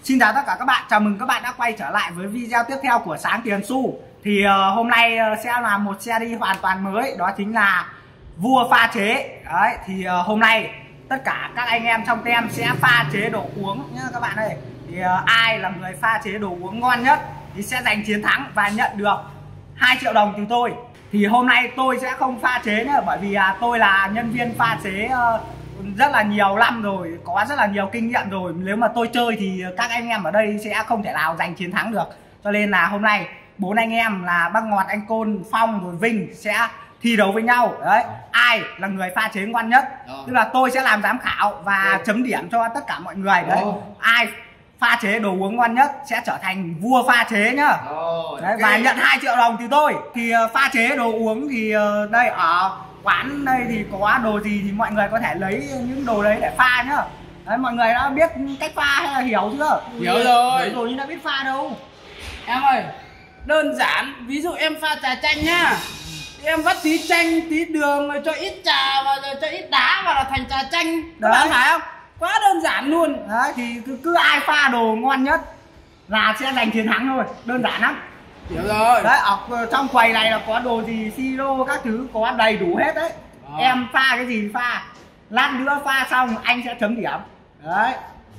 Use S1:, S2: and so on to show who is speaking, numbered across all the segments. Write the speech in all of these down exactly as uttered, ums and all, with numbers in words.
S1: Xin chào tất cả các bạn, chào mừng các bạn đã quay trở lại với video tiếp theo của Sáng Tiền Xu. Thì uh, hôm nay uh, sẽ là một series hoàn toàn mới, đó chính là vua pha chế. Đấy, thì uh, hôm nay tất cả các anh em trong tem sẽ pha chế đồ uống nhá các bạn ơi. Thì uh, ai là người pha chế đồ uống ngon nhất thì sẽ giành chiến thắng và nhận được hai triệu đồng từ tôi. Thì hôm nay tôi sẽ không pha chế nữa, bởi vì uh, tôi là nhân viên pha chế uh, rất là nhiều năm rồi, có rất là nhiều kinh nghiệm rồi. Nếu mà tôi chơi thì các anh em ở đây sẽ không thể nào giành chiến thắng được. Cho nên là hôm nay bốn anh em là Bác Ngọt, anh Côn, Phong rồi Vinh sẽ thi đấu với nhau. Đấy, ai là người pha chế ngon nhất. Tức là tôi sẽ làm giám khảo và Rồi. chấm điểm cho tất cả mọi người. Đấy, Rồi. ai pha chế đồ uống ngon nhất sẽ trở thành vua pha chế nhá. Rồi, Đấy, okay. Và nhận hai triệu đồng từ tôi. Thì pha chế đồ uống thì đây ở quán đây thì có đồ gì thì mọi người có thể lấy những đồ đấy để pha nhá. Đấy, mọi người đã biết cách pha hay là hiểu chưa?
S2: Hiểu rồi.
S1: Hiểu rồi nhưng đã biết pha đâu.
S2: Em ơi, đơn giản, ví dụ em pha trà chanh nhá, thì em vắt tí chanh, tí đường rồi cho ít trà và rồi cho ít đá vào là thành trà chanh. Các bạn phải không? Quá đơn giản luôn.
S1: Đấy, thì cứ, cứ ai pha đồ ngon nhất là sẽ giành chiến thắng thôi, đơn giản lắm.
S2: Hiểu rồi.
S1: Đấy, ở trong quầy này là có đồ gì siro các thứ có đầy đủ hết đấy. À. Em pha cái gì thì pha, lát nữa pha xong anh sẽ chấm điểm. Đấy.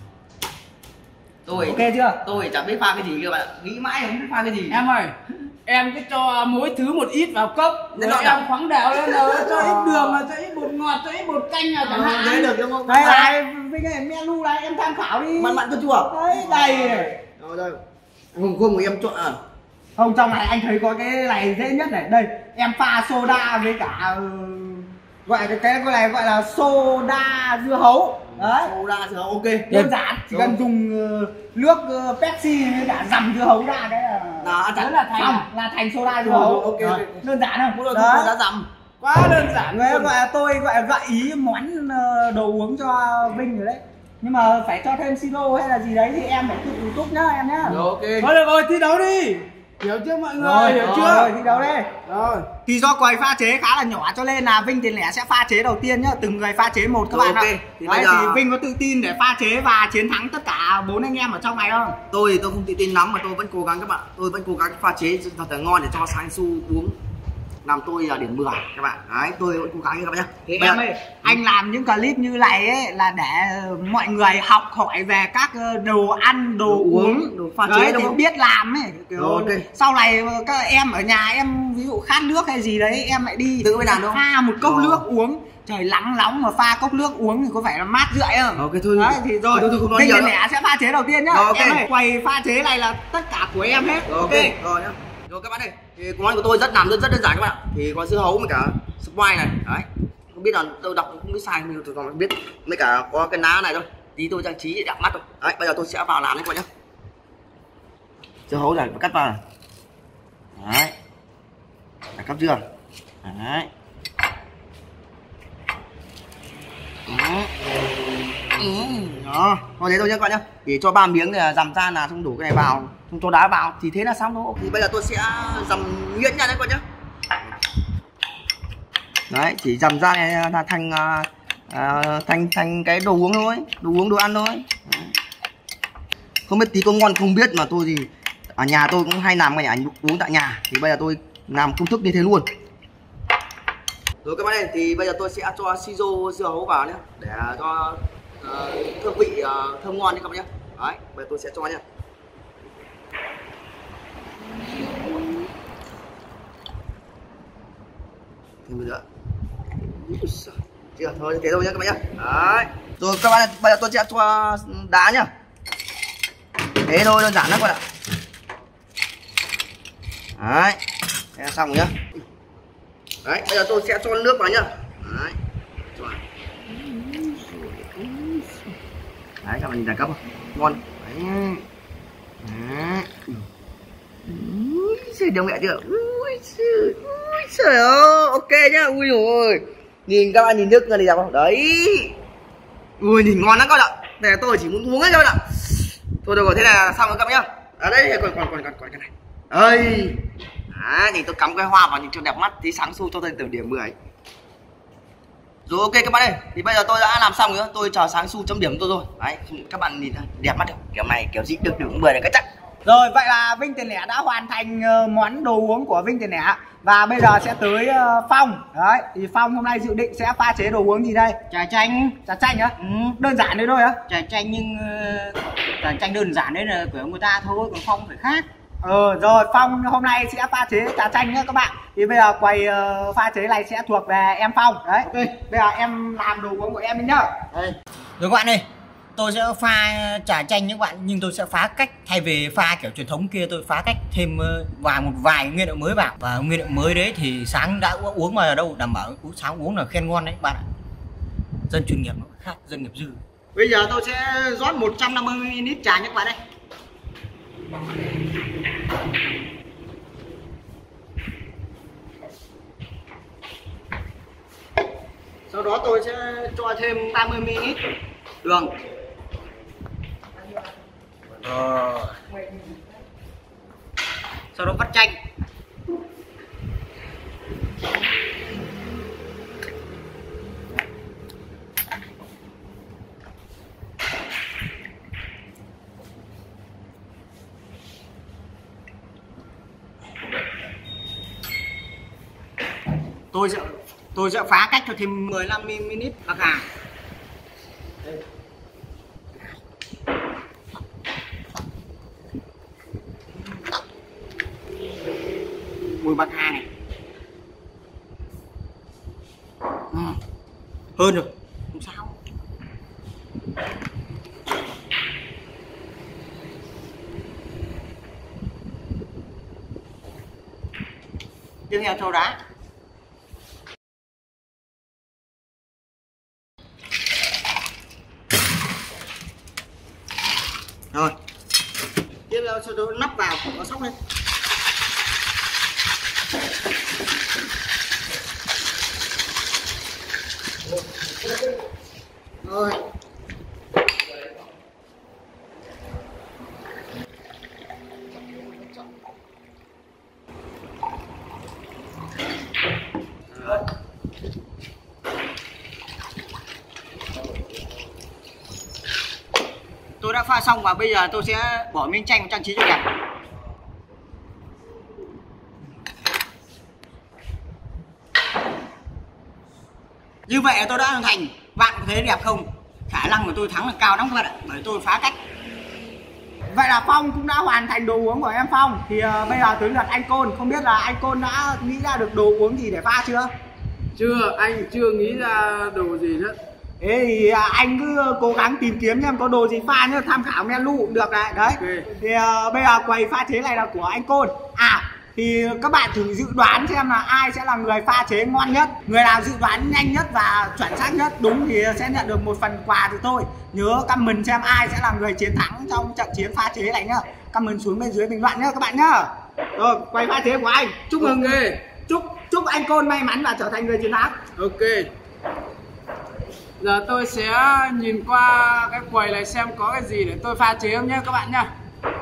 S3: Tôi
S1: ok chưa?
S3: Tôi chẳng biết pha cái gì các bạn, nghĩ mãi không biết pha cái gì.
S2: Em ơi, em cứ cho mỗi thứ một ít vào cốc, rồi em
S3: nào.
S2: khoáng đều lên rồi cho ít đường, cho ít bột ngọt, cho ít bột canh nào chẳng hạn.
S3: Đấy được đúng không?
S1: Đây này, với cái menu này em tham khảo đi.
S3: Mặn mặn có chua.
S1: Đấy, đầy.
S3: Rồi đây. Không không em chọn à?
S1: Không, trong này anh thấy có cái này dễ nhất này. Đây, em pha soda với cả gọi cái cái này gọi là soda dưa hấu. Đấy.
S3: Soda dưa hấu ok.
S1: Đơn giản, chỉ cần dùng nước Pepsi với cả dầm dưa hấu ra cái là
S3: là
S2: chắn là thành
S1: xong, là thành soda dưa hấu.
S3: Ok.
S1: Đấy. Đơn giản không?
S3: Cũng được không giá dầm.
S2: Quá đơn giản.
S1: Đấy, gọi là tôi gọi là gợi ý món đồ uống cho Vinh rồi đấy. Nhưng mà phải cho thêm siro hay là gì đấy thì em phải tự túc nhá em nhá.
S3: Rồi ok.
S2: Thôi được rồi, thi đấu đi. Hiểu chưa mọi người?
S1: Rồi,
S2: hiểu
S1: rồi,
S2: chưa?
S1: Rồi, thi đấu đi.
S2: Rồi.
S1: Thì do quầy pha chế khá là nhỏ cho nên là Vinh Tiền Lẻ sẽ pha chế đầu tiên nhá, từng người pha chế một các
S3: Rồi,
S1: bạn
S3: okay.
S1: ạ.
S3: Thì
S1: Đấy,
S3: bây giờ
S1: thì Vinh có tự tin để pha chế và chiến thắng tất cả bốn anh em ở trong này không?
S3: Tôi thì tôi không tự tin lắm mà tôi vẫn cố gắng các bạn. Tôi vẫn cố gắng pha chế thật là ngon để cho Sáng Xu uống. Làm tôi là điểm mười các bạn. Đấy, tôi vẫn cố gắng các bạn nhá.
S1: Thì em ơi, anh làm những clip như này ấy là để mọi người học hỏi về các đồ ăn, đồ, đồ uống,
S3: đồ pha
S1: đấy,
S3: chế đúng
S1: thì
S3: không?
S1: biết làm ấy. Kiểu
S3: Rồi, okay.
S1: Sau này các em ở nhà em ví dụ khát nước hay gì đấy em lại đi
S3: tự làm đâu
S1: pha một cốc
S3: rồi.
S1: nước uống. Trời nắng nóng mà pha cốc nước uống thì có phải là mát rượi không?
S3: Ok thôi.
S1: Đấy thì rồi. Vinh Tiền Lẻ sẽ pha chế đầu tiên nhá.
S3: Rồi, okay.
S1: Em ơi, quầy pha chế này là tất cả của em hết.
S3: Rồi, ok. Rồi nhá. Rồi các bạn ơi, thì món của tôi rất làm rất rất đơn giản các bạn. Thì có dưa hấu với cả Sprite này, đấy. Không biết là tôi đọc không biết sai nhưng tôi còn biết. Với cả có cái ná này thôi. Tí tôi trang trí để đẹp mắt thôi. Đấy, bây giờ tôi sẽ vào làm đấy các bạn nhá. Dưa hấu này cắt vào này. Đấy. Để cắt dưa. Đấy. Đó. Đó, thôi thế thôi nhá các bạn nhá. Thì cho ba miếng này dằm ra là không đủ cái này vào, không cho đá vào thì thế là xong thôi. Thì bây giờ tôi sẽ dằm nhuyễn nha các bạn nhá. Đấy, chỉ dằm ra này là thành à, thành thành cái đồ uống thôi, đồ uống đồ ăn thôi. Đấy. Không biết tí có ngon không biết mà tôi thì ở nhà tôi cũng hay làm cái nhà uống tại nhà. Thì bây giờ tôi làm công thức như thế luôn. Rồi các bạn ơi, thì bây giờ tôi sẽ cho siro dưa hấu vào nhé để cho uh, thơm vị uh, thơm ngon nhé các bạn nhé. Đấy, bây giờ tôi sẽ cho nhé. Thêm bây giờ. Chưa, thôi thế thôi nhé các bạn nhé. Đấy. Rồi các bạn ơi, bây giờ tôi sẽ cho đá nhá. Thế thôi, đơn giản lắm các bạn ạ. Đấy. Thế là xong rồi nhá. Đấy, bây giờ tôi sẽ cho nước vào nhá. Đấy. Cho vào. Đấy, các bạn nhìn đẳng cấp không? Ngon. Đấy. Đấy. Ui, trời đông mẹ chưa? Ui trời, ui trời ơi, ok nhá. Ui rồi. Nhìn các bạn nhìn nước này đẹp không? Đấy. Ui nhìn ngon lắm các bạn ạ. Này tôi chỉ muốn uống ấy các bạn ạ. Thôi được rồi, thế là xong rồi các bạn nhá. Ở đây còn còn còn còn còn cái này. Ơi. Đấy, thì tôi cắm cái hoa vào nhìn cho đẹp mắt tí Sáng Xu cho tôi từ điểm mười. Rồi ok các bạn ơi, thì bây giờ tôi đã làm xong rồi, tôi chờ Sáng Xu chấm điểm tôi rồi. Đấy, các bạn nhìn đẹp mắt không? Kiểu này kiểu gì được điểm mười này cái chắc.
S1: Rồi vậy là Vinh Tiền Lẻ đã hoàn thành món đồ uống của Vinh Tiền Lẻ. Và bây giờ sẽ tới Phong. Đấy, thì Phong hôm nay dự định sẽ pha chế đồ uống gì đây?
S2: Trà chanh.
S1: Trà chanh á?
S2: Ừ.
S1: Đơn giản đấy thôi á?
S2: Trà chanh nhưng uh, trà chanh đơn giản đấy là của người ta thôi, còn Phong phải khác.
S1: Ờ rồi, Phong hôm nay sẽ pha chế trà chanh nhá các bạn. Thì bây giờ quầy uh, pha chế này sẽ thuộc về em Phong. Đấy, okay. Bây giờ em làm đồ uống của em đi nhá.
S2: Đây. Rồi các bạn ơi, tôi sẽ pha trà chanh các bạn, nhưng tôi sẽ phá cách, thay vì pha kiểu truyền thống kia tôi phá cách thêm vài một vài nguyên liệu mới vào. Và nguyên liệu mới đấy thì Sáng đã uống mà đâu đảm bảo Sáng uống là khen ngon đấy các bạn ạ. Dân chuyên nghiệp nó khác dân nghiệp dư.
S1: Bây giờ tôi sẽ rót một trăm năm mươi mi li lít trà nhé các bạn đây. Sau đó tôi sẽ cho thêm ba mươi mi li lít đường.
S2: Ờ. Sau đó vắt chanh.
S1: Tôi sẽ tôi sẽ phá cách cho thêm mười lăm mi li lít bạc hà. Mùi bạc hà này. Ừ. Hơn rồi, không sao. Tiếp theo thau đá. Rồi. Tiếp theo cho tôi nắp vào, nó sóc lên. Rồi. Tôi đã pha xong và bây giờ tôi sẽ bỏ miếng chanh và trang trí cho đẹp. Như vậy là tôi đã hoàn thành. Bạn có thấy đẹp không? Khả năng của tôi thắng là cao lắm các bạn ạ, bởi tôi phá cách. Vậy là Phong cũng đã hoàn thành đồ uống của em Phong. Thì uh, bây giờ tới lượt anh Côn. Không biết là anh Côn đã nghĩ ra được đồ uống gì để pha chưa?
S2: Chưa, anh chưa nghĩ ra đồ gì hết.
S1: Thế thì uh, anh cứ cố gắng tìm kiếm xem có đồ gì pha nhá, tham khảo menu cũng được này. Đấy. Okay. Thì uh, bây giờ quầy pha chế này là của anh Côn. À thì các bạn thử dự đoán xem là ai sẽ là người pha chế ngon nhất. Người nào dự đoán nhanh nhất và chuẩn xác nhất đúng thì sẽ nhận được một phần quà từ tôi. Nhớ comment xem ai sẽ là người chiến thắng trong trận chiến pha chế này nhá. Comment xuống bên dưới bình luận nhá các bạn nhá. Rồi quay pha chế của anh. Chúc mừng
S2: okay.
S1: Chúc chúc anh Côn may mắn và trở thành người chiến thắng.
S2: Ok. Giờ tôi sẽ nhìn qua cái quầy này xem có cái gì để tôi pha chế không nhé các bạn nhá.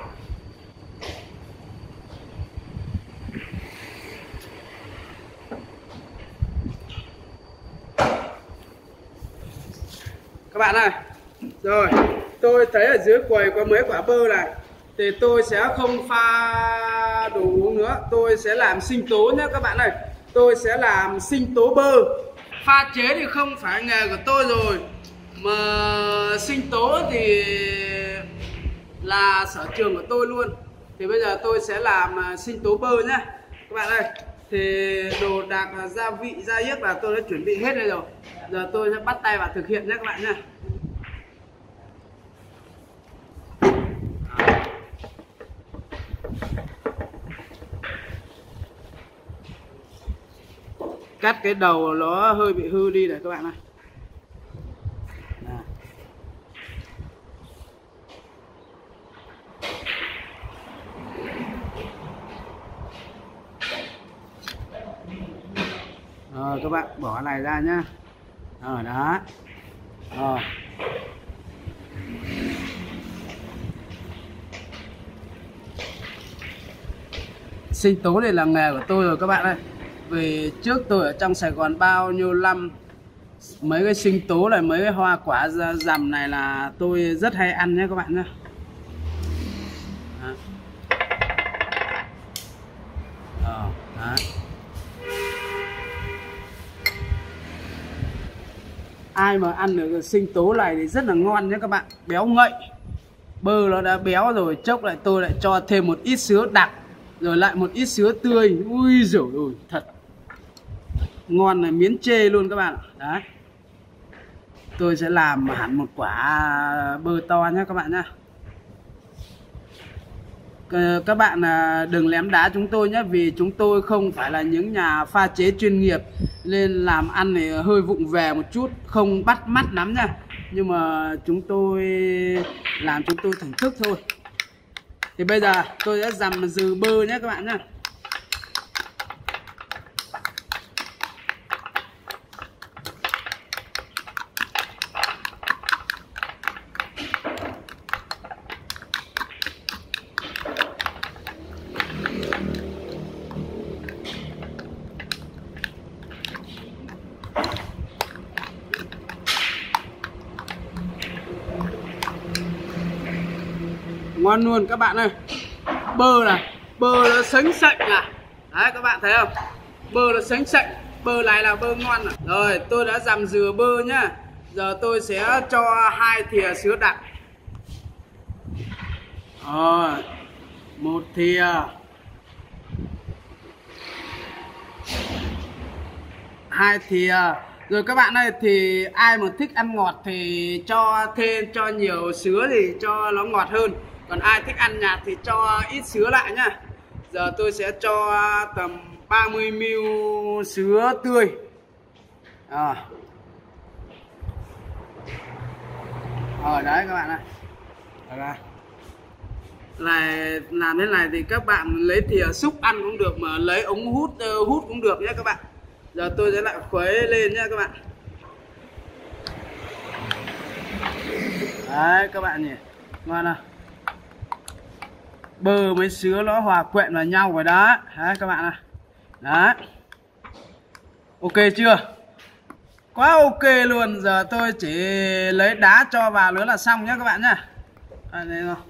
S2: Các bạn ơi, rồi tôi thấy ở dưới quầy có mấy quả bơ này, thì tôi sẽ không pha đồ uống nữa, tôi sẽ làm sinh tố nhé các bạn ơi. Tôi sẽ làm sinh tố bơ. Pha chế thì không phải nghề của tôi rồi, mà sinh tố thì là sở trường của tôi luôn. Thì bây giờ tôi sẽ làm sinh tố bơ nhé các bạn ơi. Thì đồ đạc gia vị gia yếc là tôi đã chuẩn bị hết đây rồi. Giờ tôi sẽ bắt tay vào thực hiện nhé các bạn nhé. Cắt cái đầu nó hơi bị hư đi này các bạn ơi. Rồi các bạn bỏ cái này ra nhá. Rồi đó. Rồi. Sinh tố này là nghề của tôi rồi các bạn ơi. Vì trước tôi ở trong Sài Gòn bao nhiêu năm Mấy cái sinh tố này, mấy cái hoa quả rằm này là tôi rất hay ăn nhé các bạn nhé. Ờ, đấy. Ai mà ăn được sinh tố này thì rất là ngon nhé các bạn, béo ngậy. Bơ nó đã béo rồi, chốc lại tôi lại cho thêm một ít sứa đặc, rồi lại một ít sứa tươi. Ui giời ơi, thật ngon này, miến chê luôn các bạn ạ. Đấy, tôi sẽ làm hẳn một quả bơ to nhé các bạn nhé. Các bạn đừng lém đá chúng tôi nhé, vì chúng tôi không phải là những nhà pha chế chuyên nghiệp nên làm ăn thì hơi vụng về một chút, không bắt mắt lắm nha. Nhưng mà chúng tôi làm chúng tôi thưởng thức thôi. Thì bây giờ tôi sẽ dằm dừ bơ nhé các bạn nhé. Ngon luôn các bạn ơi. Bơ này, bơ nó sánh sạch à. Đấy các bạn thấy không? Bơ nó sánh sạch. Bơ này là bơ ngon à. Rồi tôi đã dằm dừa bơ nhá. Giờ tôi sẽ cho hai thìa sứa đặc. Rồi, một thìa. Hai thìa. Rồi các bạn ơi, thì ai mà thích ăn ngọt thì cho thêm cho nhiều sứa thì cho nó ngọt hơn. Còn ai thích ăn nhạt thì cho ít sứa lại nhá. Giờ tôi sẽ cho tầm ba mươi mi li lít sứa tươi. Rồi. Rồi đấy các bạn ơi. Rồi. Này, làm thế này thì các bạn lấy thìa xúc ăn cũng được, mà lấy ống hút uh, hút cũng được nhé các bạn. Giờ tôi sẽ lại khuấy lên nhé các bạn. Đấy các bạn nhỉ, ngon nào. Bơ với sứa nó hòa quyện vào nhau rồi đó. Đấy các bạn này. Đấy. Ok chưa? Quá ok luôn. Giờ tôi chỉ lấy đá cho vào nữa là xong nhé các bạn nhá. À, đây rồi.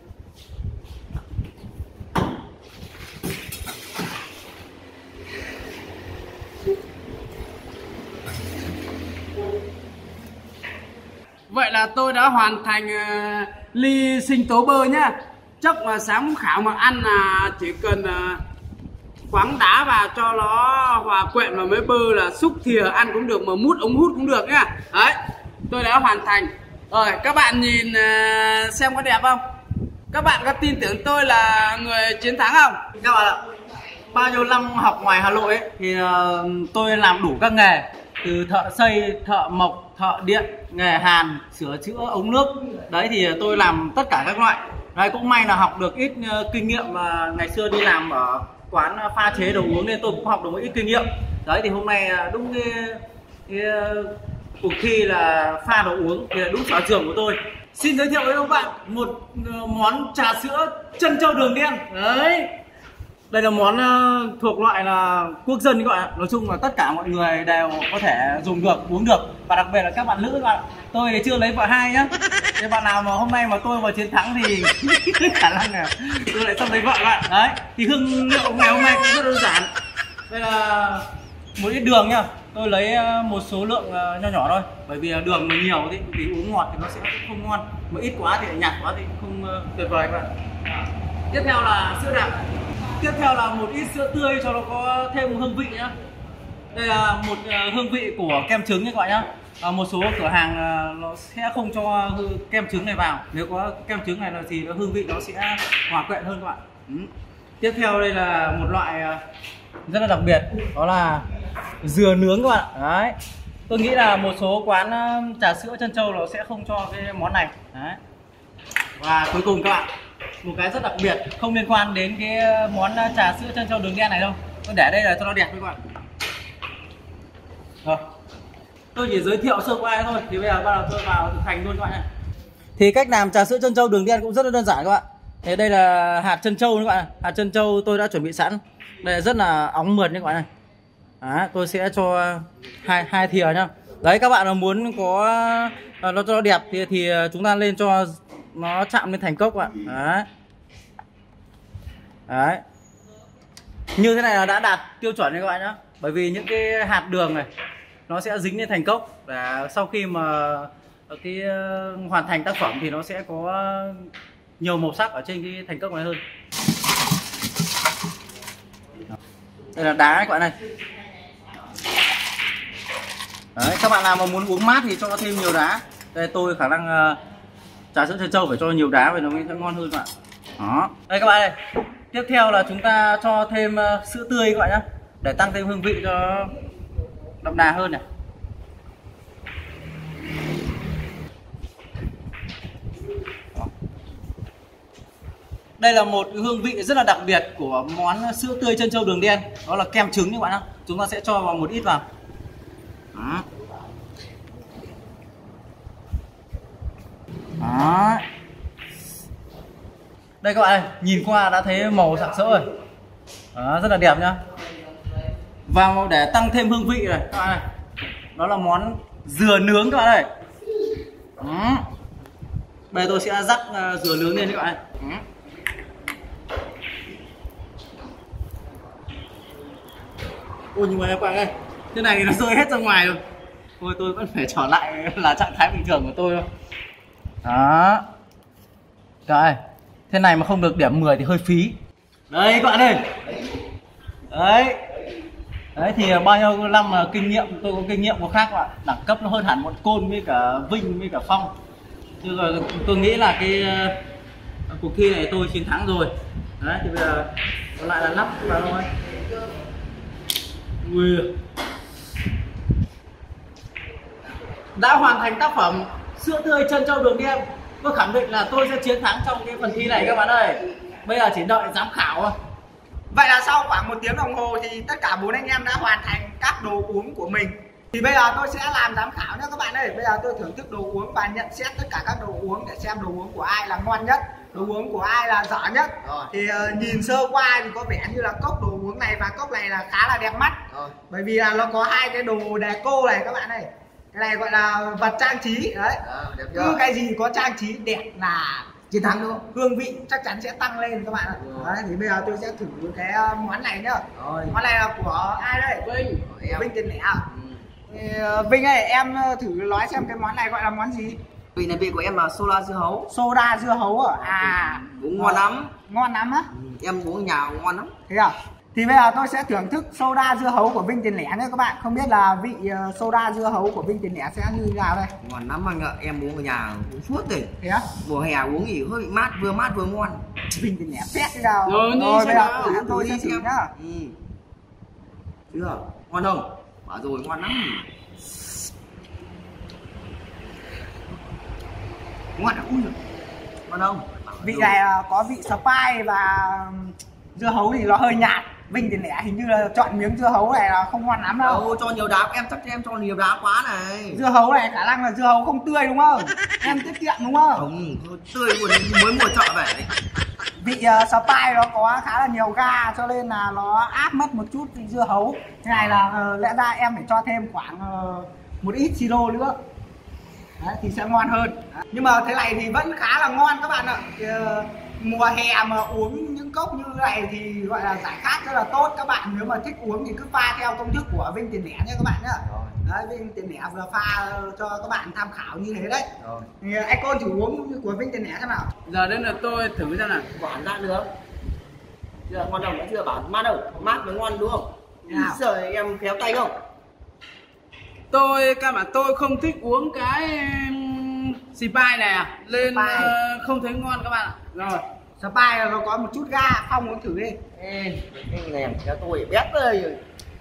S2: Vậy là tôi đã hoàn thành uh, ly sinh tố bơ nhá. Chắc là sáng khảo mà ăn là chỉ cần uh, khoáng đá vào cho nó hòa quyện vào với bơ là xúc thìa ăn cũng được, mà mút ống hút cũng được nhá. Đấy, tôi đã hoàn thành. Rồi các bạn nhìn uh, xem có đẹp không? Các bạn có tin tưởng tôi là người chiến thắng không?
S3: Các bạn ạ, bao nhiêu năm học ngoài Hà Nội ấy, thì uh, tôi làm đủ các nghề, từ thợ xây, thợ mộc, thợ điện, nghề hàn, sửa chữa ống nước. Đấy thì tôi làm tất cả các loại. Đấy, cũng may là học được ít uh, kinh nghiệm, mà ngày xưa đi làm ở quán pha chế đồ uống nên tôi cũng học được một ít kinh nghiệm. Đấy thì hôm nay đúng cái, cái uh, cuộc thi là pha đồ uống thì là đúng sở trường của tôi. Xin giới thiệu với các bạn một uh, món trà sữa trân châu đường đen. Đấy, đây là món uh, thuộc loại là quốc dân các bạn. Nói chung là tất cả mọi người đều có thể dùng được, uống được, và đặc biệt là các bạn nữ các bạn. Tôi thì chưa lấy vợ hai nhá. Nếu bạn nào mà hôm nay mà tôi mà chiến thắng thì khả năng là tôi lại sắp lấy vợ các bạn. Đấy, thì hương liệu ngày hôm nay cũng rất đơn giản. Đây là một ít đường nhá. Tôi lấy một số lượng nho nhỏ thôi, bởi vì đường mà nhiều thì, thì uống ngọt thì nó sẽ không ngon, mà ít quá thì nhạt quá thì không tuyệt vời các bạn. Tiếp theo là sữa đặc. Tiếp theo là một ít sữa tươi cho nó có thêm một hương vị nhá. Đây là một hương vị của kem trứng nha các bạn nhá. À, một số cửa hàng nó sẽ không cho kem trứng này vào. Nếu có kem trứng này thì nó hương vị nó sẽ hòa quyện hơn các bạn. Ừ. Tiếp theo đây là một loại rất là đặc biệt, đó là dừa nướng các bạn. Đấy, tôi nghĩ là một số quán trà sữa trân châu nó sẽ không cho cái món này. Đấy. Và cuối cùng các bạn, một cái rất đặc biệt không liên quan đến cái món trà sữa trân châu đường đen này đâu, tôi để đây là cho nó đẹp các bạn. Rồi, tôi chỉ giới thiệu sơ qua thôi, thì bây giờ bắt đầu tôi vào thực hành luôn các bạn này. Thì cách làm trà sữa trân châu đường đen cũng rất là đơn giản các bạn. Thế đây là hạt trân châu các bạn, hạt trân châu tôi đã chuẩn bị sẵn. Đây là rất là óng mượt các bạn này. Đó, tôi sẽ cho hai hai thìa nhá.
S4: Đấy, các bạn mà muốn có nó cho đẹp thì thì chúng ta lên cho nó chạm lên thành cốc ạ. Đấy. Đấy. Như thế này là đã đạt tiêu chuẩn đấy các bạn nhá. Bởi vì những cái hạt đường này nó sẽ dính lên thành cốc, và sau khi mà cái uh, hoàn thành tác phẩm thì nó sẽ có nhiều màu sắc ở trên cái thành cốc này hơn. Đây là đá các bạn này. Đấy, các bạn nào mà muốn uống mát thì cho thêm nhiều đá. Đây tôi khả năng uh, trà sữa trân châu phải cho nhiều đá vì nó mới ngon hơn các bạn. Đó. Đây các bạn ơi. Tiếp theo là chúng ta cho thêm uh, sữa tươi các bạn nhé, để tăng thêm hương vị cho đậm đà hơn này. Đây là một hương vị rất là đặc biệt của món sữa tươi trân châu đường đen, đó là kem trứng các bạn ạ. Chúng ta sẽ cho vào một ít vào. Đó. Đó. Đây các bạn ơi, nhìn qua đã thấy màu sặc sỡ rồi. Đó, rất là đẹp nhá. Vào để tăng thêm hương vị này các bạn ơi. Đó là món dừa nướng các bạn ơi. Đó. Bây giờ tôi sẽ rắc uh, dừa nướng lên các bạn ơi. Đó. Ôi nhưng mà các bạn ơi, cái này nó rơi hết ra ngoài rồi. Thôi tôi vẫn phải trở lại là trạng thái bình thường của tôi thôi. Đó. Các bạn ơi, thế này mà không được điểm mười thì hơi phí. Đây các bạn ơi. Đấy. Đấy thì bao nhiêu năm mà kinh nghiệm, tôi có kinh nghiệm có khác các bạn. Đẳng cấp nó hơn hẳn bọn Côn với cả Vinh với cả Phong. Chứ rồi tôi nghĩ là cái uh, cuộc thi này tôi chiến thắng rồi. Đấy thì bây giờ còn lại là lắp vào thôi. Ui. Đã hoàn thành tác phẩm sữa tươi trân châu đường đen. Tôi khẳng định là tôi sẽ chiến thắng trong cái phần thi này các bạn ơi. Bây giờ chỉ đợi giám khảo thôi.
S1: Vậy là sau khoảng một tiếng đồng hồ thì tất cả bốn anh em đã hoàn thành các đồ uống của mình. Thì bây giờ tôi sẽ làm giám khảo nhé các bạn ơi. Bây giờ tôi thưởng thức đồ uống và nhận xét tất cả các đồ uống để xem đồ uống của ai là ngon nhất, đồ uống của ai là dở nhất. Rồi. Thì uh, nhìn sơ qua thì có vẻ như là cốc đồ uống này và cốc này là khá là đẹp mắt. Rồi. Bởi vì là nó có hai cái đồ deco này các bạn ơi. Cái này gọi là vật trang trí đấy. À, cứ cái gì có trang trí đẹp là chiến thắng đúng không? Hương vị chắc chắn sẽ tăng lên các bạn ạ. Đấy, thì bây giờ tôi sẽ thử cái món này nhá. Rồi. Món này là của ai đây? Vinh. Em. Vinh Tiền Lẻ. Ừ. Thì, Vinh ơi, em thử nói xem cái món này gọi là món gì?
S3: Vị này vị của em là soda dưa hấu.
S1: Soda dưa hấu à? À.
S3: Uống ngon lắm.
S1: Ngon lắm á?
S3: Ừ, em uống ở nhà ngon lắm.
S1: Thế à? Thì bây giờ tôi sẽ thưởng thức soda dưa hấu của Vinh Tiền Lẻ nhé các bạn. Không biết là vị uh, soda dưa hấu của Vinh Tiền Lẻ sẽ như thế nào đây?
S3: Ngon lắm anh ạ, em uống ở nhà uống suốt rồi.
S1: Thế á?
S3: Mùa hè uống thì hơi bị mát, vừa mát vừa ngon.
S1: Vinh Tiền Lẻ phét thế nào?
S2: Rồi,
S1: rồi bây giờ thử tôi sẽ thử nhá.
S3: Ừ. Chưa? Ngon không? Bảo rồi ngon lắm. Ngon à? Ui, ngon không?
S1: Vị này uh, có vị Sprite và dưa hấu thì nó hơi nhạt. Vinh Tiền Lẻ hình như là chọn miếng dưa hấu này là không ngon lắm đâu.
S3: Đâu, cho nhiều đá, em chắc em cho nhiều đá quá này.
S1: Dưa hấu này khả năng là dưa hấu không tươi đúng không? Em tiết kiệm đúng không?
S3: Không, tươi luôn, mới mua chợ về.
S1: Vị uh, Sprite nó có khá là nhiều ga cho nên là nó áp mất một chút vị dưa hấu. Cái này là uh, lẽ ra em phải cho thêm khoảng uh, một ít siro nữa. Đấy, thì sẽ ngon hơn. Đấy. Nhưng mà thế này thì vẫn khá là ngon các bạn ạ. Thì, uh, mùa hè mà uống những cốc như thế này thì gọi là giải khát rất là tốt. Các bạn nếu mà thích uống thì cứ pha theo công thức của Vinh Tiền Lẻ nhé các bạn nhé. Đấy, Vinh Tiền Lẻ vừa pha cho các bạn tham khảo như thế đấy. Rồi. Thì anh Côn thử uống của Vinh Tiền Lẻ xem nào.
S2: Giờ đến là tôi thử xem nào.
S3: Bản ra được. Giờ ngon đồng đã chưa bản mát đâu, mát mới ngon đúng không?
S1: Nào.
S3: Giờ em khéo tay không?
S2: Tôi căn bản tôi không thích uống cái Sprite này à, lên uh, không thấy ngon các bạn ạ. Rồi.
S1: Sprite nó có một chút ga, Phong uống thử đi.
S3: Ê, cái này cho tôi bét ơi.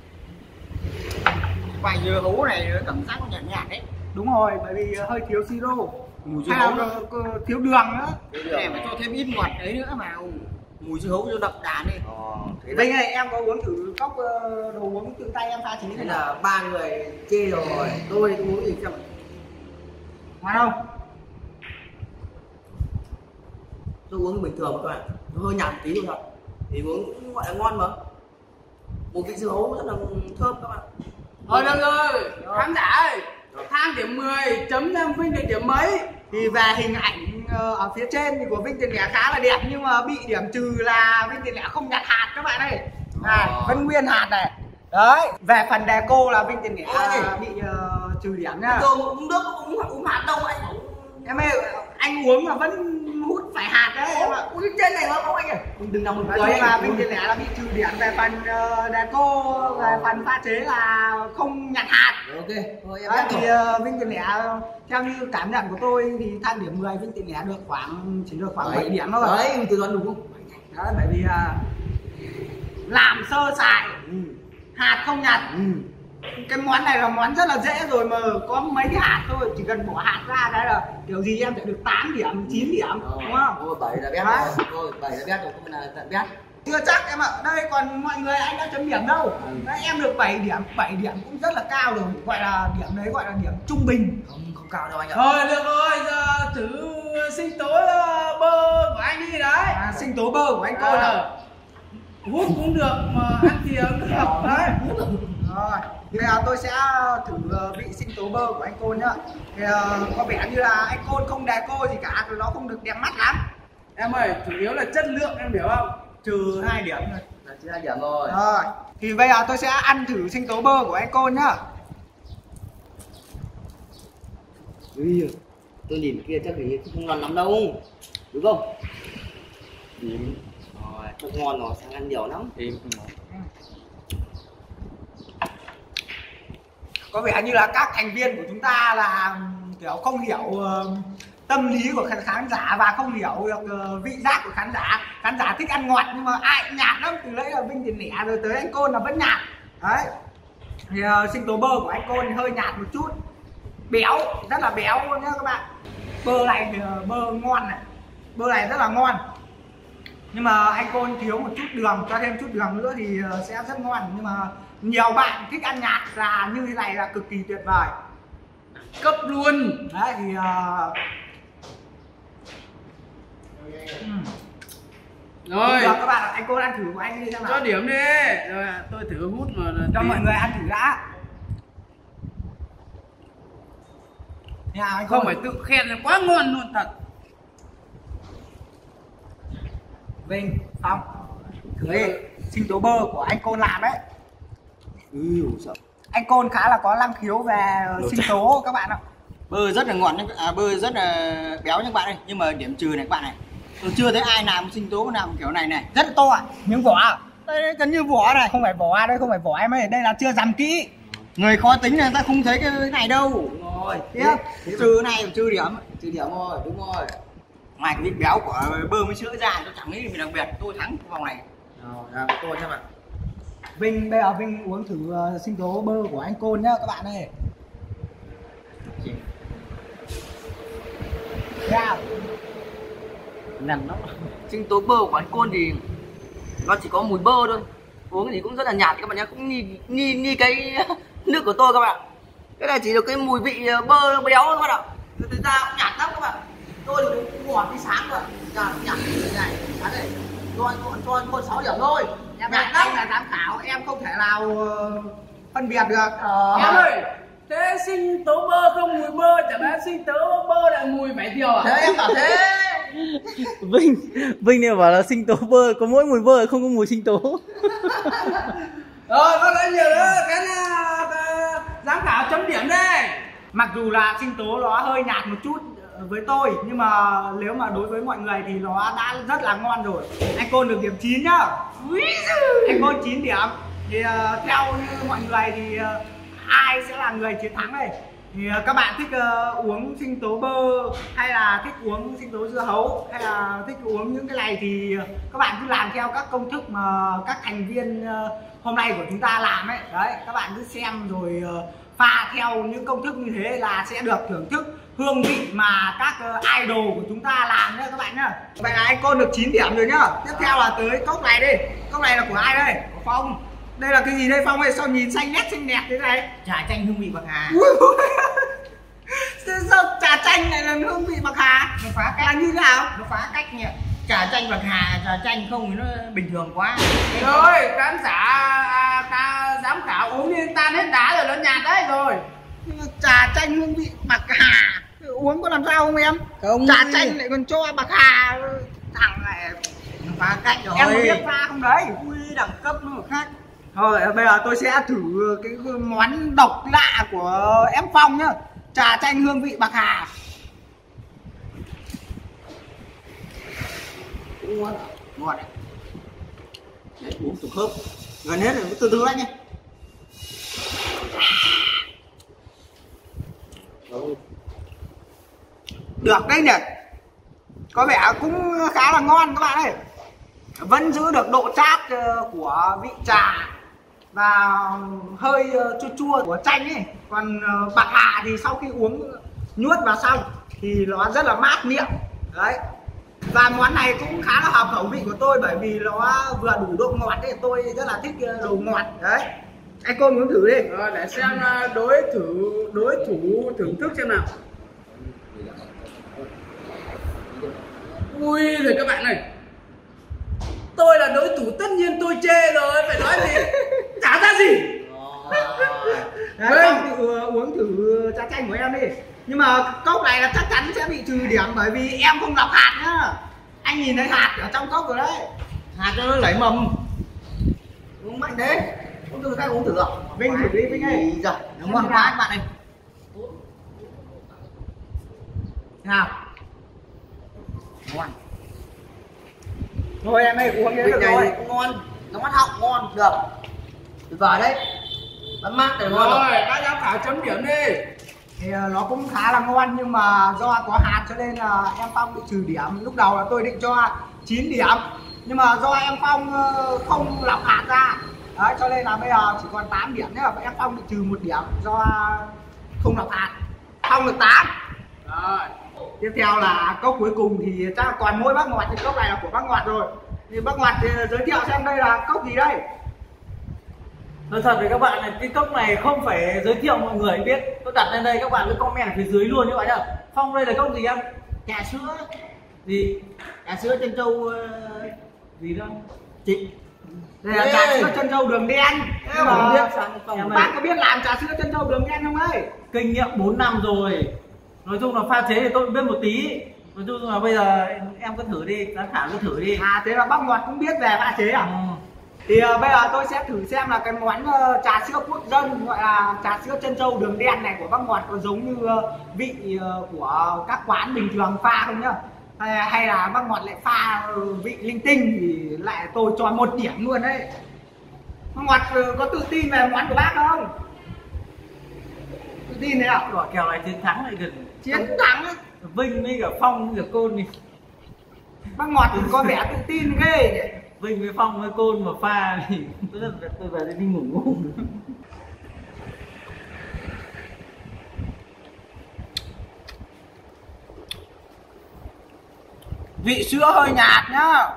S3: Vài dưa hấu này cảm giác nó nhạt nhạt đấy.
S1: Đúng rồi, bởi vì hơi thiếu siro.
S3: Mùi dưa
S1: hay
S3: hấu
S1: là thiếu đường nữa.
S3: Để phải cho thêm ít ngọt đấy nữa vào. Mùi dưa hấu cho đậm đà đi.
S1: Vinh này, em có uống thử cốc đồ uống tự tay em pha chế
S3: thế là ba người chê rồi. Tôi uống gì xem.
S1: Ngon không?
S3: Tôi uống bình thường các bạn, nó hơi nhạt tí thôi thật. Thì uống gọi là ngon mà. Một vị dưa hấu rất là thơm các bạn.
S2: Thôi được rồi, khán giả ơi, Thang điểm mười, chấm em Vinh được điểm mấy?
S1: Thì về hình ảnh ở phía trên thì của Vinh Tiền Lẻ khá là đẹp, nhưng mà bị điểm trừ là Vinh Tiền Lẻ không nhặt hạt các bạn ơi. Này, vẫn nguyên hạt này. Đấy, về phần đề cô là Vinh Tiền Lẻ bị uh, trừ điểm nhá.
S3: Tôi uống nước uống uống hạt đâu anh.
S1: Em ơi, anh uống mà vẫn hút phải hạt đấy em ạ.
S3: Uống trên này nó không anh ơi. Đừng nằm một
S1: cười. Nhưng mà Vinh Tiền Lẻ là bị trừ điểm về phần uh, đề cô, về phần pha chế là không nhặt hạt.
S3: Ok, thôi em
S1: đấy,
S3: biết
S1: thì uh, Vinh Tiền Lẻ theo như cảm nhận của tôi thì thang điểm mười Vinh Tiền Lẻ được khoảng chỉ được khoảng bảy điểm thôi.
S3: Đấy, từ đoán đúng không?
S1: Đấy, bởi vì uh, làm sơ sài, ừ. hạt không nhặt. Ừ. Cái món này là món rất là dễ rồi mà có mấy cái hạt thôi, chỉ cần bỏ hạt ra cái là kiểu gì em sẽ được tám điểm, chín điểm, ừ. đúng không?
S3: Ôi, bảy là bét rồi, thôi bảy là bét rồi, không là tận bét.
S1: Chưa chắc em ạ, đây còn mọi người anh đã chấm điểm đâu. Ừ. Đấy, em được bảy điểm, bảy điểm cũng rất là cao rồi, gọi là điểm đấy gọi là điểm trung bình.
S3: Không, không cao đâu anh ạ.
S2: Thôi được rồi, giờ thử sinh tố bơ của anh đi đấy.
S1: À, sinh tố bơ của anh Côn à?
S2: Hút cũng được mà ăn thì cũng được đấy.
S1: Rồi, bây giờ tôi sẽ thử vị sinh tố bơ của anh Côn nhá. Thì uh, có vẻ như là anh Côn không đề cô gì cả, thì nó không được đẹp mắt lắm.
S2: Em ơi, chủ yếu là chất lượng em hiểu không?
S1: Trừ hai điểm rồi.
S3: Là trừ hai điểm rồi.
S1: Rồi, thì bây giờ tôi sẽ ăn thử sinh tố bơ của anh Côn nhá.
S3: Ui, tôi nhìn kia chắc hình như không ngon lắm đâu, đúng không? Điểm. Rồi, không ngon rồi, sang ăn nhiều lắm. Điểm không ngon.
S1: Có vẻ như là các thành viên của chúng ta là kiểu không hiểu uh, tâm lý của khán, khán giả và không hiểu được uh, vị giác của khán giả. Khán giả thích ăn ngọt nhưng mà ai cũng nhạt lắm, từ lấy là Vinh Tiền Lẻ rồi tới anh Côn là vẫn nhạt. Đấy. Thì uh, sinh tố bơ của anh Côn hơi nhạt một chút, béo, rất là béo luôn nhá các bạn. Bơ này thì uh, bơ ngon này, bơ này rất là ngon. Nhưng mà anh Côn thiếu một chút đường, cho thêm chút đường nữa thì uh, sẽ rất ngon. Nhưng mà nhiều bạn thích ăn nhạt là như thế này là cực kỳ tuyệt vời,
S2: cấp luôn.
S1: đấy thì uh... uhm.
S2: Rồi
S1: được, các bạn anh Côn ăn thử của anh đi xem nào.
S2: cho điểm đi. Rồi tôi thử hút mà
S1: cho mọi người ăn thử đã. Nhà, anh
S2: không
S1: Côn.
S2: phải tự khen là quá ngon luôn thật.
S1: Vinh, Phong thử đi sinh tố bơ của anh Côn làm đấy.
S3: Ừ, sợ.
S1: Anh Côn khá là có năng khiếu về sinh tố các bạn ạ.
S3: Bơ rất là ngọt, à, bơ rất là béo các bạn ơi, nhưng mà điểm trừ này các bạn này, tôi chưa thấy ai làm sinh tố làm kiểu này này,
S1: Rất là to ạ, miếng vỏ à? Đây gần như vỏ này, không phải vỏ, đây không phải vỏ em ơi, đây là chưa dằm kỹ.
S3: người khó tính này ta không thấy cái này đâu. Rồi
S1: Tiếp.
S3: trừ này trừ điểm, trừ điểm rồi, đúng rồi. Ngoài cái vị béo của bơ với sữa ra tôi chẳng nghĩ gì đặc biệt, tôi thắng vòng này. Rồi, tôi xem ạ.
S1: Vinh, bây giờ Vinh uống thử uh, sinh tố bơ của anh Côn nhá các bạn ơi. Yeah.
S3: Nằm lắm. Sinh tố bơ của anh Côn thì nó chỉ có mùi bơ thôi, uống cái gì cũng rất là nhạt các bạn nhé, cũng như như như cái nước của tôi các bạn. Cái này chỉ được cái mùi vị bơ béo thôi các bạn ạ, thực ra cũng nhạt lắm các bạn. Tôi thì cũng ngọt cái sáng rồi, nhạt nhạt như này, à đây, cho anh Côn cho anh Côn sáu điểm thôi.
S1: Em nhạt lắm, là giám khảo em không thể nào uh, phân biệt được.
S2: Ờ. Em ơi, thế sinh tố bơ không mùi bơ, chẳng lẽ sinh tố bơ lại mùi vải thiều à?
S3: Thế em bảo thế.
S4: Vinh Vinh đều bảo là sinh tố bơ có mỗi mùi bơ không có mùi sinh tố.
S2: Rồi, có lẽ nhiều nữa, cái uh, giám khảo chấm điểm đây.
S1: Mặc dù là sinh tố nó hơi nhạt một chút với tôi, nhưng mà nếu mà đối với mọi người thì nó đã rất là ngon rồi. Anh Côn được điểm chín nhá. Anh Côn chín điểm. Thì uh, theo như mọi người thì uh, ai sẽ là người chiến thắng đây? Thì uh, các bạn thích uh, uống sinh tố bơ hay là thích uống sinh tố dưa hấu hay là thích uống những cái này thì uh, các bạn cứ làm theo các công thức mà các thành viên uh, hôm nay của chúng ta làm ấy. Đấy, các bạn cứ xem rồi uh, pha theo những công thức như thế là sẽ được thưởng thức hương vị mà các uh, idol của chúng ta làm nhá các bạn nhá. Vậy là anh Côn được chín điểm rồi nhá. Tiếp theo là tới cốc này đi. Cốc này là của ai đây? Của Phong. Đây là cái gì đây Phong ơi? Sao nhìn xanh nét xinh đẹp thế này?
S3: Trà chanh hương vị bạc hà.
S1: Sao trà chanh này là hương vị bạc hà?
S3: Nó phá cách.
S1: Là như thế nào?
S3: Nó phá cách nhỉ. Trà chanh bạc hà, trà chanh không thì nó bình thường quá.
S2: Rồi, khán giả, à, ta giám khảo uống đi tan hết đá rồi, nó nhạt đấy rồi.
S1: Nhưng mà trà chanh hương vị bạc hà, uống có làm sao không em?
S3: Không.
S1: Trà chanh lại còn cho bạc hà, thằng này
S3: Phá cách rồi.
S1: em có biết pha không đấy?
S3: Ui, đẳng cấp nó khác.
S1: Thôi bây giờ tôi sẽ thử cái món độc lạ của em Phong nhá, trà chanh hương vị bạc hà.
S3: Ngon, ngon này. Đấy, uống từ khớp gần hết rồi, từ từ anh nhé.
S1: Được đấy nhỉ, có vẻ cũng khá là ngon các bạn ơi, vẫn giữ được độ chát của vị trà và hơi chua chua của chanh ấy. Còn bạc hà thì sau khi uống nuốt vào xong thì nó rất là mát miệng đấy. Và món này cũng khá là hợp khẩu vị của tôi bởi vì nó vừa đủ độ ngọt ấy, tôi rất là thích đồ ngọt đấy. Anh Côn muốn thử đi.
S2: Rồi, để xem đối thử đối thủ thưởng thức xem nào. Ui rồi các bạn này, tôi là đối thủ tất nhiên tôi chê rồi, phải nói gì chả ra gì.
S1: Đấy, Phong tự uống thử trà chanh của em đi. Nhưng mà cốc này là chắc chắn sẽ bị trừ điểm bởi vì em không lọc hạt nhá. Anh nhìn thấy hạt ở trong cốc rồi đấy, hạt nó nảy mầm. Uống mạnh thế.
S3: Uống từ khác uống thử rồi.
S1: Vinh thử đi Vinh ơi.
S3: Rồi, nó ngon quá các bạn này.
S1: Nào. Ngon. Thôi em ơi, uống cái được rồi.
S3: Ngon, nó mắt họng ngon, được. Tuyệt vời đấy. Bắn mát để ngon.
S2: Rồi, các giám khảo chấm điểm đi.
S1: Thì uh, nó cũng khá là ngon nhưng mà do có hạt cho nên là em Phong bị trừ điểm. Lúc đầu là tôi định cho chín điểm nhưng mà do em Phong uh, không lọc hạt ra đấy, cho nên là bây giờ chỉ còn tám điểm nữa. Em Phong bị trừ một điểm do không lọc hạt. Phong được tám.
S2: Rồi.
S1: Tiếp theo là cốc cuối cùng thì chắc còn mỗi bác Ngọt, thì cốc này là của bác Ngọt rồi. Thì bác Ngọt thì giới thiệu xem đây là cốc gì đây.
S4: Nói thật với các bạn này, cái cốc này không phải giới thiệu mọi người biết. Tôi đặt lên đây các bạn cứ comment ở phía dưới luôn các bạn nhá. Phong đây là cốc gì em?
S3: Trà sữa.
S4: Gì?
S3: Trà sữa trân châu uh,
S4: Gì đâu?
S3: chị.
S1: Đây là trà sữa trân châu đường đen.
S3: Em
S1: Mà
S3: biết sang phòng
S1: bác có biết làm trà sữa trân châu đường đen không ấy?
S4: Kinh nghiệm bốn năm rồi. Nói chung là pha chế thì tôi cũng biết một tí. Nói chung là bây giờ em cứ thử đi, giám khảo cứ thử đi.
S1: À thế là bác Ngọt cũng biết về pha chế à?
S4: Ừ.
S1: Thì uh, bây giờ tôi sẽ thử xem là cái món uh, trà sữa quốc dân gọi là trà sữa trân châu đường đen này của bác Ngọt có giống như uh, vị uh, của các quán bình thường pha không nhá, hay, hay là bác Ngọt lại pha uh, vị linh tinh thì lại tôi cho một điểm luôn đấy. Bác Ngọt uh, có tự tin về món của bác không? Tự tin đấy ạ?
S4: Quả kèo này chiến thắng lại gần
S1: Chiến thắng ấy.
S4: Vinh với cả Phong với cả Côn đi.
S1: Bác Ngọt thì có vẻ tự tin ghê đấy.
S4: Vinh với Phong với Côn mà pha thì tôi rất là tôi về đây đi ngủ ngủ.
S1: Vị sữa hơi nhạt nhá.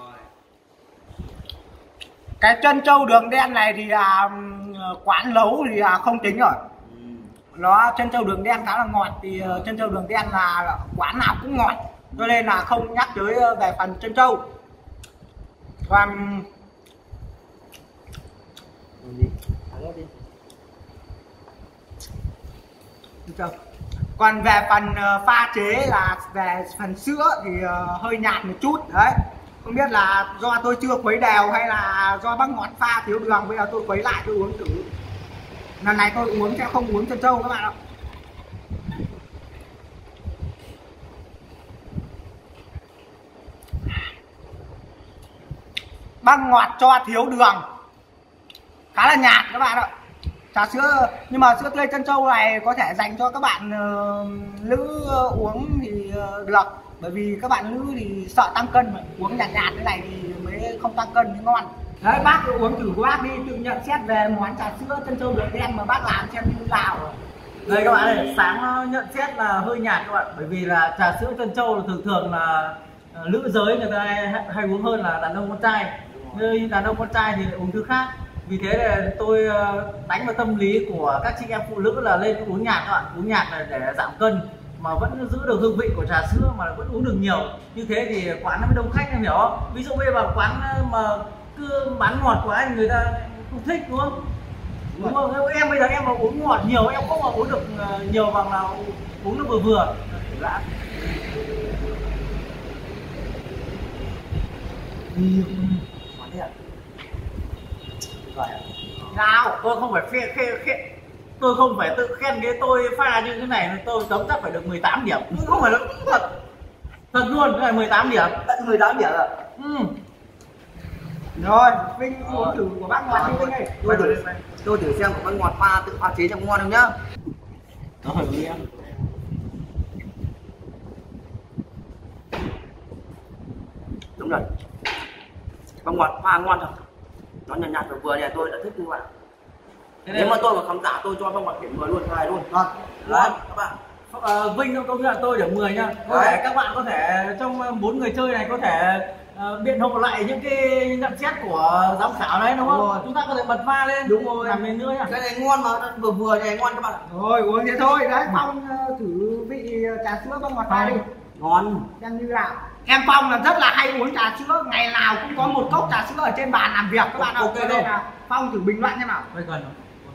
S1: Cái trân châu đường đen này thì là quán nấu thì là không tính rồi. Nó trân châu đường đen khá là ngọt, thì trân châu đường đen là quán nào cũng ngọt cho nên là không nhắc tới về phần trân châu. Còn còn về phần pha chế là về phần sữa thì hơi nhạt một chút đấy. Không biết là do tôi chưa khuấy đều hay là do bác Ngọt pha thiếu đường. Bây giờ tôi khuấy lại tôi uống thử. Lần này tôi uống sẽ không uống trân châu các bạn ạ. Bác Ngọt cho thiếu đường, khá là nhạt các bạn ạ. Trà sữa nhưng mà sữa tươi trân châu này có thể dành cho các bạn uh, nữ uống thì uh, được, bởi vì các bạn nữ thì sợ tăng cân mà. Uống nhạt nhạt thế này thì mới không tăng cân mới ngon. Đấy, bác uống thử của bác đi, tự nhận xét về món trà sữa trân châu đường đen mà bác làm xem như thế nào.
S4: Đây các bạn ơi, sáng nó nhận xét là hơi nhạt các bạn, bởi vì là trà sữa trân châu là thường thường là uh, nữ giới người ta hay, hay uống hơn là đàn ông con trai. Như đàn ông con trai thì lại uống thứ khác. Vì thế là tôi uh, đánh vào tâm lý của các chị em phụ nữ là lên uống nhạt các bạn, uống nhạt là để giảm cân mà vẫn giữ được hương vị của trà sữa mà vẫn uống được nhiều. Như thế thì quán nó mới đông khách, em hiểu không? Ví dụ bây giờ vào quán mà cứ bán ngọt quá thì người ta không thích đúng không? Đúng rồi, em bây giờ em mà uống ngọt nhiều em không mà uống được uh, nhiều bằng là uống nó vừa vừa. Đã. Ngọt thế à? Rồi à?
S1: Nào,
S4: Tôi không phải khen, khen, khen tôi không phải tự khen cái tôi pha như thế này, tôi tấm chắc phải được mười tám điểm. Không phải là thật. Thật luôn, cái này mười tám điểm.
S3: Tận mười tám điểm rồi.
S4: Ừ.
S1: rồi Vinh uống thử của bác Ngọt đi Vinh ơi.
S3: Tôi thử, tôi thử xem của bác Ngọt pha tự pha chế xem ngon không nhá.
S4: Rồi đi em.
S3: Đúng rồi. Bác Ngọt pha ngon thật. Nó nhạt nhạt vừa vừa này tôi đã thích như vậy. Nếu mà tôi mà khán giả tôi cho bác Ngọt điểm mười luôn, hai luôn.
S1: Vâng.
S3: Ngon các bạn.
S4: Ờ, Vinh công nhận tôi điểm mười nha. Có
S3: Đấy.
S4: thể các bạn có thể trong bốn người chơi này có thể uh, biện hộ lại những cái nhận xét của giám khảo đấy đúng không?
S3: Đúng rồi.
S4: Chúng ta có thể bật pha lên.
S3: Đúng rồi.
S4: Làm lên nữa nha.
S3: Cái này ngon mà, vừa vừa này ngon các bạn ạ.
S1: Rồi uống thế thôi. Đấy Phong ờ, thử vị trà sữa bác Ngọt pha đi.
S3: Ngon.
S1: Xem như nào. Em Phong là rất là hay uống trà sữa, ngày nào cũng có một cốc trà sữa ở trên bàn làm việc các bạn ạ.
S3: Ok,
S1: Cho nên là Phong thử bình luận xem nào.
S4: Đây gần rồi.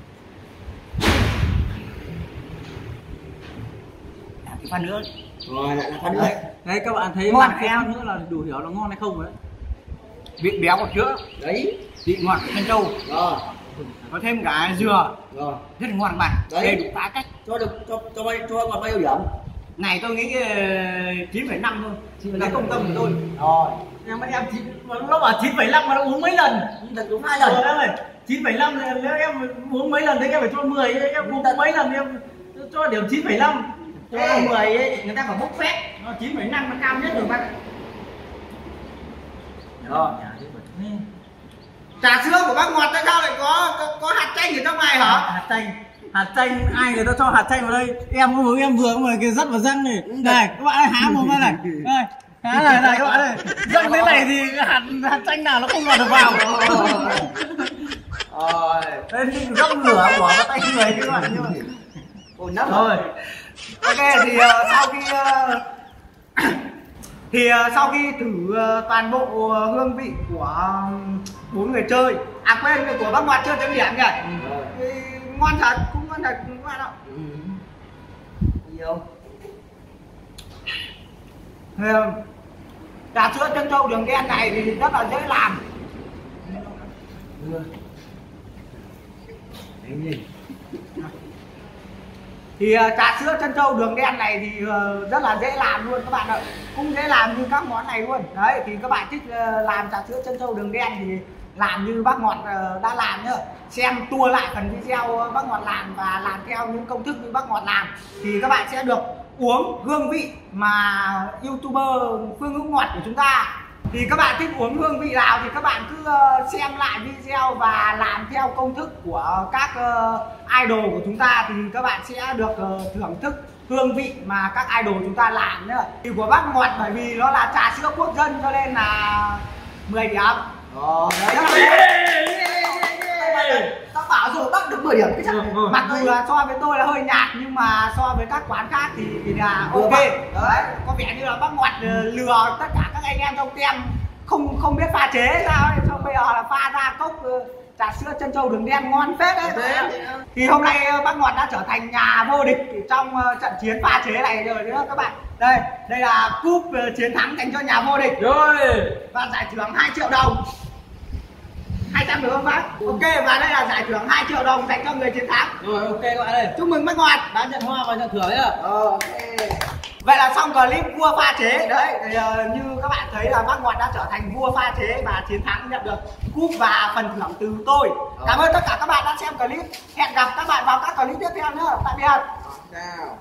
S1: Pha nữa.
S3: Rồi lại là pha nữa.
S4: Đấy. Đấy các bạn thấy
S1: Ngon
S4: làm
S1: em.
S4: em nữa là đủ hiểu là ngon hay không rồi đấy.
S1: Vị béo của sữa,
S3: Đấy.
S1: vị ngọt thanh trâu,
S3: Rồi.
S1: có thêm cả dừa,
S3: Rồi.
S1: rất là ngon các bạn.
S3: Đấy.
S1: Đây đủ phá cách.
S3: Cho được cho cho bao cho còn bao nhiêu điểm?
S1: Này tôi nghĩ chín phẩy năm thôi.
S3: chín phẩy
S1: Cái
S3: năm.
S1: công tâm của tôi.
S3: Rồi.
S4: Em em chín nó bảo chín phẩy năm mà nó uống mấy lần.
S3: Thật đúng hai lần.
S4: Rồi em ơi, chín phẩy năm nếu em uống mấy lần thì em phải cho mười, em uống mấy lần thì em cho điểm chín phẩy năm.
S1: Cho mười ấy người ta phải bốc phép. Nó chín phẩy năm nó cao nhất rồi bạn.
S3: Rồi.
S1: Trà sữa của bác Ngọt tại sao lại có có, có hạt chanh ở trong này hả?
S4: Hạt chanh, hạt chanh ai người ta cho hạt chanh vào đây? Em có uống em vừa mà cái rất vào răng này. Này các bạn ơi, há mồm ra này. Đây, há này này các bạn ơi. Răng thế này thì cái hạt hạt chanh nào nó không lọt được vào.
S3: Rồi.
S4: Đây thì góc lửa bỏ vào tay người các bạn như vậy.
S3: Ôi nắp
S4: Rồi.
S1: Ok thì uh, sau khi uh, thì uh, sau khi thử uh, toàn bộ uh, hương vị của bốn người chơi, à quên cái của bác Ngọt chưa chấm điểm kìa.
S3: Rồi.
S1: Thì ngon thật, cũng ngon thật các bạn ạ.
S3: Ừ. Nhiều.
S1: Thì, uh, trà sữa trân châu đường đen này thì rất là dễ làm. Thì uh, trà sữa trân châu đường đen này thì uh, rất là dễ làm luôn các bạn ạ, cũng dễ làm như các món này luôn. Đấy thì các bạn thích uh, làm trà sữa trân châu đường đen thì làm như bác Ngọt uh, đã làm nhá. Xem tua lại phần video uh, bác Ngọt làm và làm theo những công thức như bác Ngọt làm thì các bạn sẽ được uống hương vị mà YouTuber Phương Hữu Ngọt của chúng ta. Thì các bạn thích uống hương vị nào thì các bạn cứ uh, xem lại video và làm theo công thức của các uh, idol của chúng ta thì các bạn sẽ được uh, thưởng thức hương vị mà các idol chúng ta làm nhá. Thì của bác Ngọt bởi vì nó là trà sữa quốc dân cho nên là mười điểm.
S3: Rồi.
S1: Đấy,
S3: Tao bảo rồi bác được mười điểm cái chắc.
S1: mặc dù là so với tôi là hơi nhạt nhưng mà so với các quán khác thì, thì là
S3: Vừa
S1: ok.
S3: vặn.
S1: Đấy, có vẻ như là bác Ngọt uh, lừa tất cả các anh em trong tem không không biết pha chế sao ấy. Xong bây giờ là pha ra cốc uh, trà sữa trân châu đường đen ngon phết đấy.
S3: Thế.
S1: Thì hôm nay uh, bác Ngọt đã trở thành nhà vô địch trong uh, trận chiến pha chế này rồi nữa các bạn. Đây, đây là cúp uh, chiến thắng dành cho nhà vô địch
S4: Rồi.
S1: và giải thưởng hai triệu đồng. hai trăm được không bác? Ok, và đây là giải thưởng hai triệu đồng dành cho người chiến thắng.
S4: Rồi ok các bạn ơi.
S1: Chúc mừng bác Ngọt.
S4: Đã nhận hoa và nhận thưởng nhá.
S3: Ờ, ok.
S1: Vậy là xong clip vua pha chế. Đấy, thì, uh, như các bạn thấy là bác Ngọt đã trở thành vua pha chế và chiến thắng, nhận được cúp và phần thưởng từ tôi. Cảm ơn tất cả các bạn đã xem clip. Hẹn gặp các bạn vào các clip tiếp theo nữa. Tạm biệt.
S3: Chào.